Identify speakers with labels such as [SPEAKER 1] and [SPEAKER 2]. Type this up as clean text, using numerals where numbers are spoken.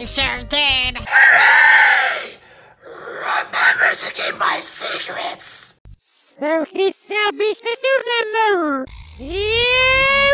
[SPEAKER 1] sure did.
[SPEAKER 2] Hooray! Remember to keep my secrets.
[SPEAKER 1] So he selfish to remember. Yeah.